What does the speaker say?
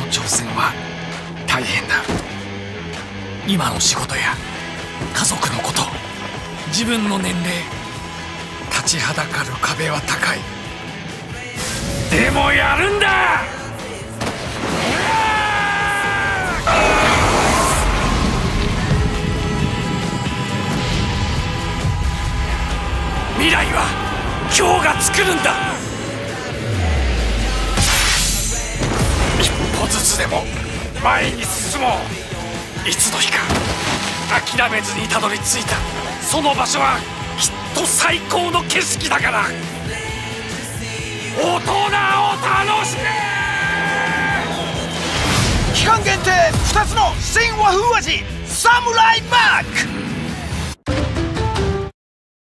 挑戦は大変だ。今の仕事や家族のこと、自分の年齢、立ちはだかる壁は高い。でもやるんだ。未来は今日が作るんだ。一歩ずつでも前に進もう。いつの日か諦めずにたどり着いたその場所はきっと最高の景色だから。大人を楽しめ。 期間限定2つの新和風味サムライマック。